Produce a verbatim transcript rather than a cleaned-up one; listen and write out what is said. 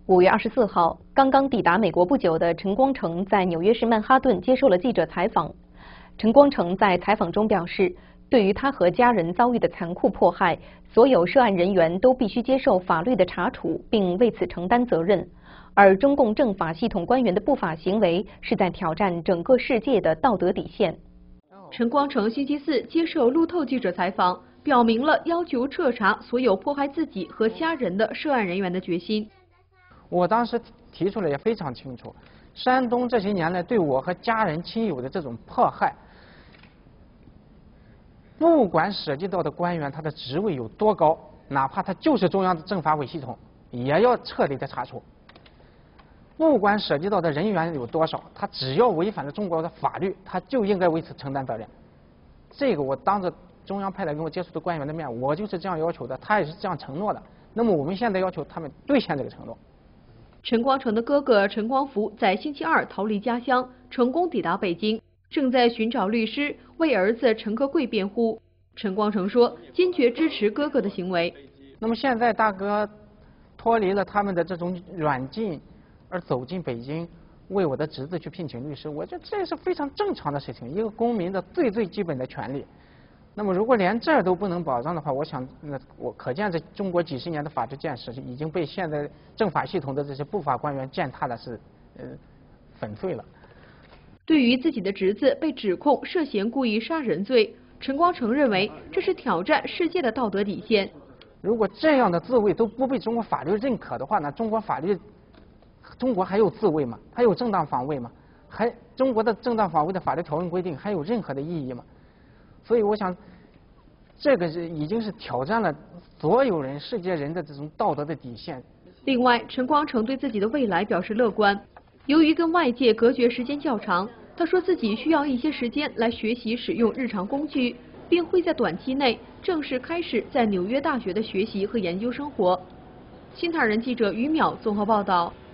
五月二十四号，刚刚抵达美国不久的陈光诚在纽约市曼哈顿接受了记者采访。陈光诚在采访中表示，对于他和家人遭遇的残酷迫害，所有涉案人员都必须接受法律的查处，并为此承担责任。而中共政法系统官员的不法行为是在挑战整个世界的道德底线。 陈光诚星期四接受路透记者采访，表明了要求彻查所有迫害自己和家人的涉案人员的决心。 我当时提出来也非常清楚，山东这些年来对我和家人亲友的这种迫害，不管涉及到的官员他的职位有多高，哪怕他就是中央的政法委系统，也要彻底的查处。不管涉及到的人员有多少，他只要违反了中国的法律，他就应该为此承担责任。这个我当着中央派来跟我接触的官员的面，我就是这样要求的，他也是这样承诺的。那么我们现在要求他们兑现这个承诺。 陈光诚的哥哥陈光福在星期二逃离家乡，成功抵达北京，正在寻找律师为儿子陈科贵辩护。陈光诚说，坚决支持哥哥的行为。 那么现在大哥脱离了他们的这种软禁，而走进北京，为我的侄子去聘请律师，我觉得这是非常正常的事情，一个公民的最最基本的权利。那么如果连这儿都不能保障的话，我想那我可见这中国几十年的法治建设已经被现在政法系统的这些不法官员践踏的是呃粉碎了。 对于自己的侄子被指控涉嫌故意杀人罪，陈光诚认为这是挑战世界的道德底线。 如果这样的自卫都不被中国法律认可的话，那中国法律中国还有自卫吗？还有正当防卫吗？还中国的正当防卫的法律条文规定还有任何的意义吗？所以我想，这个是已经是挑战了所有人、世界人的这种道德的底线。 另外，陈光诚对自己的未来表示乐观。由于跟外界隔绝时间较长，他说自己需要一些时间来学习使用日常工具，并会在短期内正式开始在纽约大学的学习和研究生活。新唐人记者于淼综合报道。